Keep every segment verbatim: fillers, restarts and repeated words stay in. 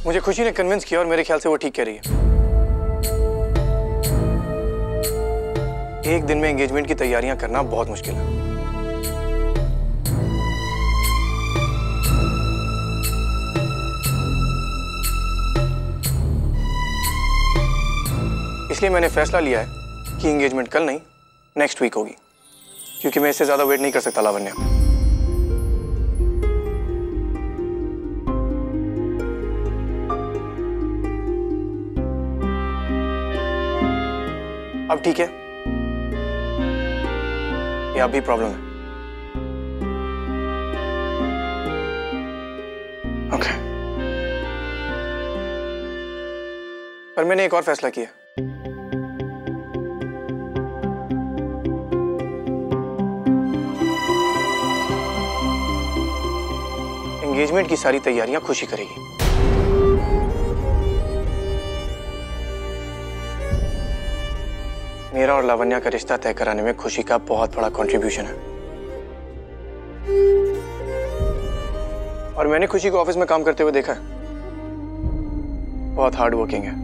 मुझे खुशी ने कन्विंस किया और मेरे ख्याल से वो ठीक कह रही है। एक दिन में एंगेजमेंट की तैयारियां करना बहुत मुश्किल है। इसलिए मैंने फैसला लिया है कि एंगेजमेंट कल नहीं, नेक्स्ट वीक होगी, क्योंकि मैं इससे ज्यादा वेट नहीं कर सकता लावण्या। अब ठीक है, ये अब भी प्रॉब्लम है। ओके, पर मैंने एक और फैसला किया। एंगेजमेंट की सारी तैयारियां खुशी करेगी। मेरा और लावण्या का रिश्ता तय कराने में खुशी का बहुत बड़ा कंट्रीब्यूशन है। और मैंने खुशी को ऑफिस में काम करते हुए देखा है, बहुत हार्ड वर्किंग है।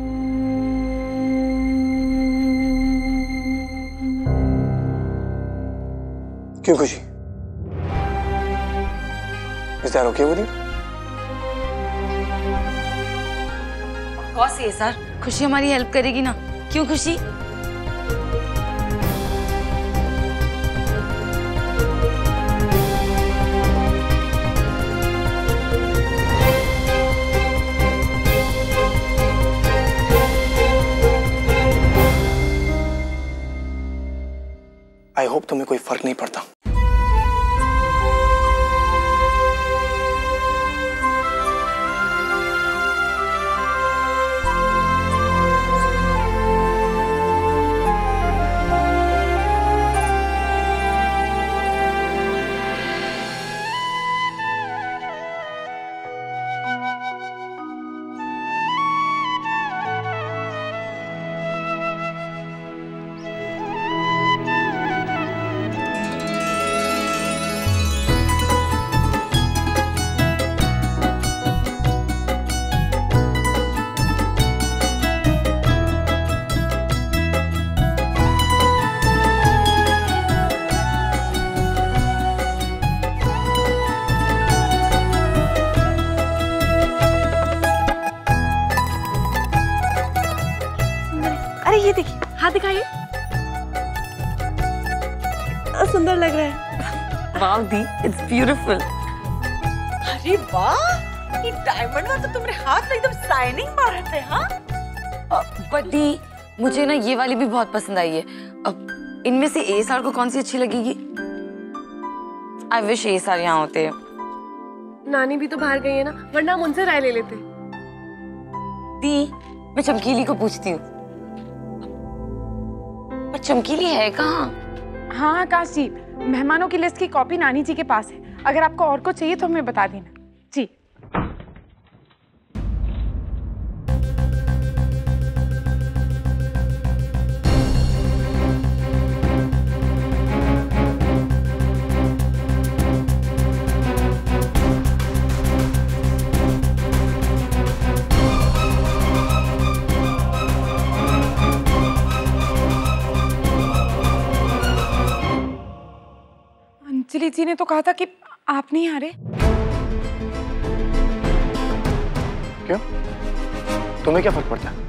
क्यों खुशी? Is that okay with you? Of course ये सर, खुशी हमारी हेल्प करेगी ना, क्यों खुशी? आई होप तुम्हें कोई फर्क नहीं पड़ता। ये देखिए, हाथ दिखाइए। सुंदर लग रहा है। वाव दी, इट्स ब्यूटीफुल। अरे वाह, ये डायमंड वाला तो तुम्हारे हाथ में एकदम शाइनिंग मार रहे थे। हाँ बट दी, मुझे ना ये वाली भी बहुत पसंद आई है। अब इनमें से ए सार को कौन सी अच्छी लगेगी? आई विश ए सार यहाँ होते। नानी भी तो बाहर गई है ना, वरना हम उनसे राय ले लेते। दी, मैं चमकीली को पूछती हूँ। पर चमकीली है कहाँ? हाँ आकाश जी, मेहमानों की लिस्ट की कॉपी नानी जी के पास है। अगर आपको और कुछ चाहिए तो हमें बता देना जी। अंजलि जी ने तो कहा था कि आप नहीं आ रहे। क्यों? तुम्हें क्या फर्क पड़ता है?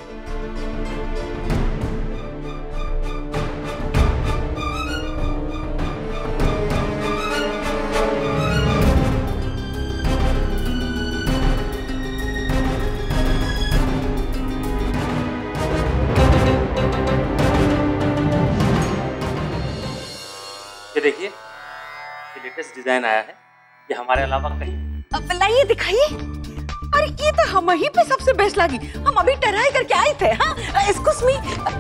ये देखिए, लेटेस्ट डिजाइन आया है, ये हमारे अलावा कहीं। अब लाइए, दिखाइए। अरे ये तो हम ही पे सबसे बेस्ट लगी। हम अभी ट्राई करके आए थे। हाँ, एक्सक्यूज मी।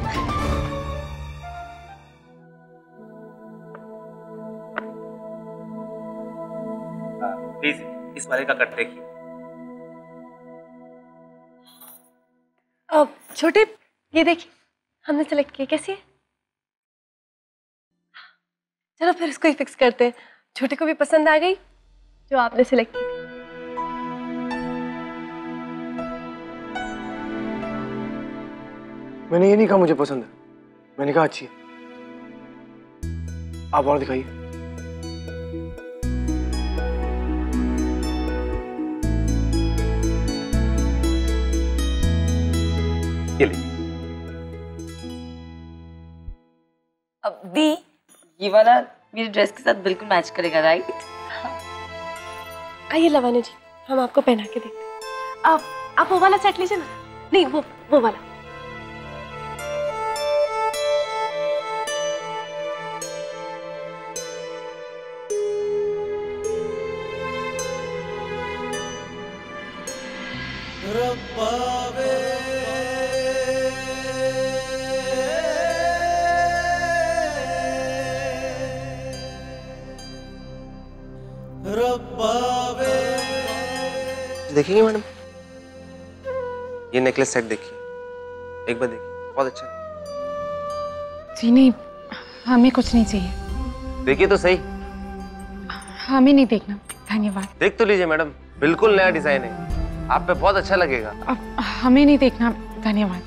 प्लीज इस वाले का कट देखिए। अब छोटे, ये देखिए, हमने सेलेक्ट किया, कैसी है? चलो फिर इसको ही फिक्स करते हैं। छोटे को भी पसंद आ गई जो आपने सिलेक्ट की थी। मैंने ये नहीं कहा मुझे पसंद है, मैंने कहा अच्छी है। आप और दिखाइए। ये लीजिए। अब दी, ये वाला मेरी ड्रेस के साथ बिल्कुल मैच करेगा, राइट? आइए लवानी जी, हम आपको पहना के देखते हैं। आप आप वो वाला सेट लीजिए ना। नहीं, वो वो वाला। देखेंगे मैडम, ये नेकलेस सेट देखिए, एक बार देखिए, बहुत अच्छा है। जी नहीं, हमें कुछ नहीं चाहिए। देखिए तो सही। हमें नहीं देखना, धन्यवाद। देख तो लीजिए मैडम, बिल्कुल नया डिजाइन है, आप पे बहुत अच्छा लगेगा। अब हमें नहीं देखना, धन्यवाद।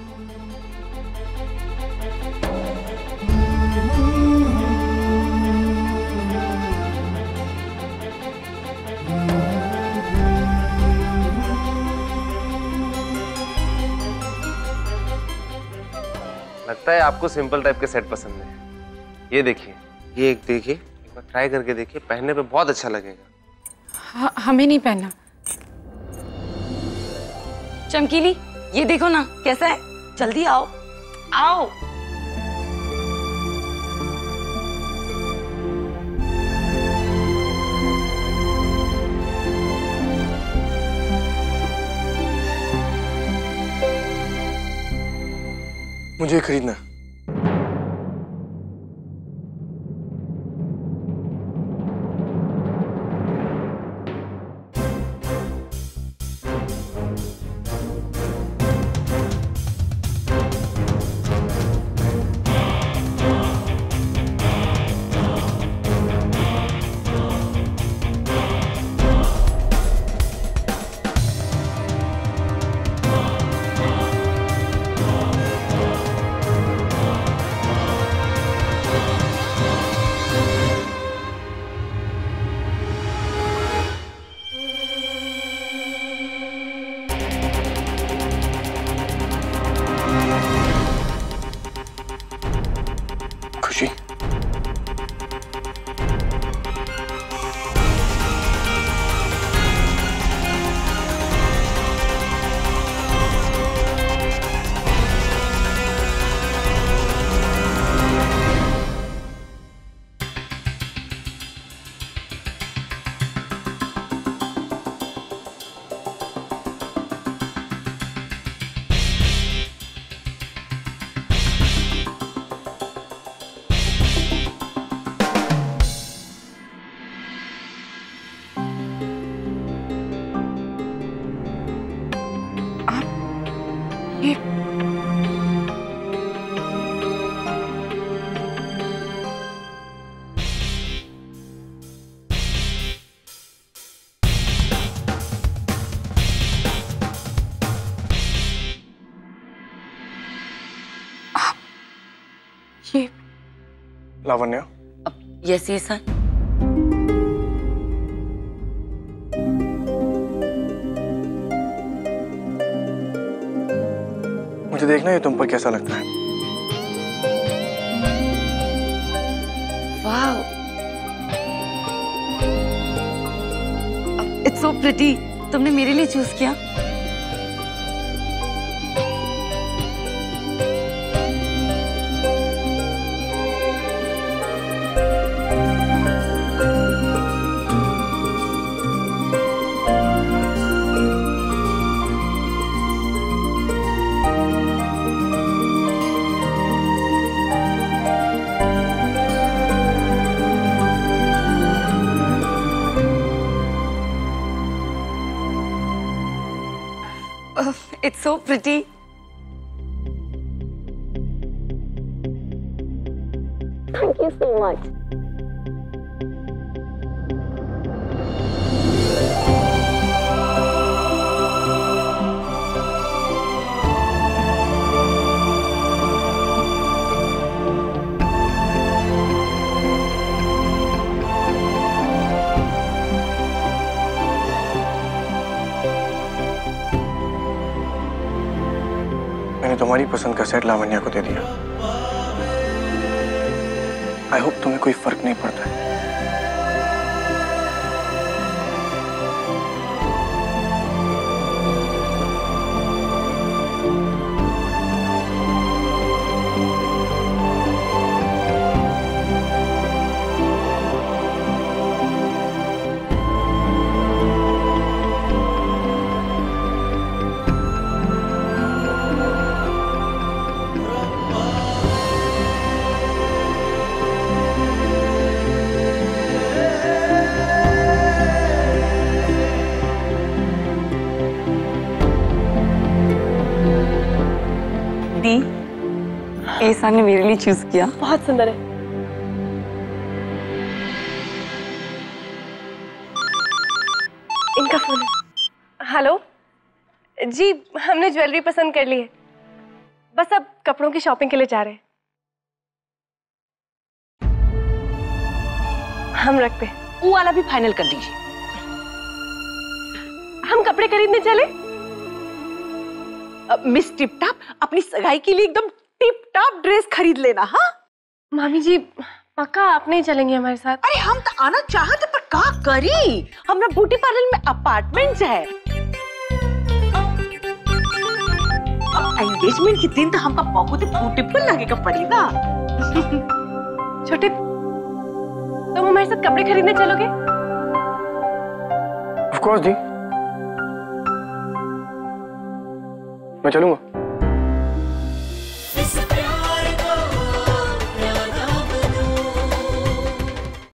लगता है आपको सिंपल टाइप के सेट पसंद है। ये देखिए, ये एक देखिए, एक बार ट्राई करके देखिए, पहनने पे बहुत अच्छा लगेगा। ह- हमें नहीं पहनना। चमकीली, ये देखो ना कैसा है, जल्दी आओ आओ। मुझे खरीदना है। खुशी, ये ये लावण्या, यस यस सर। मुझे देखना है तुम पर कैसा लगता है। Wow, it's so pretty. तुमने मेरे लिए चूज किया। It's so pretty. Thank you so much. तुम्हारी पसंद का सेट लावण्या को दे दिया। आई होप तुम्हें कोई फर्क नहीं पड़ता है। एसा ने मेरे लिए चूज किया। बहुत सुंदर है। इनका फोन है। हेलो जी, हमने ज्वेलरी पसंद कर ली है, बस अब कपड़ों की शॉपिंग के लिए जा रहे हैं। हम रखते हैं। वो वाला भी फाइनल कर दीजिए। हम कपड़े खरीदने चले। अब मिस टिप टाप अपनी सगाई के लिए एकदम टिप टॉप ड्रेस खरीद लेना। हाँ मामी जी, पक्का आप नहीं चलेंगे हमारे साथ? अरे हम तो आना चाहते पर का करी, हमरा ब्यूटी पार्लर में अपार्टमेंट है। अब एंगेजमेंट के दिन तो हमका बहुत ब्यूटीफुल लगेगा पड़ी ना। छोटे, तुम हमारे साथ कपड़े खरीदने चलोगे? ऑफ कोर्स दी, मैं चलूंगा।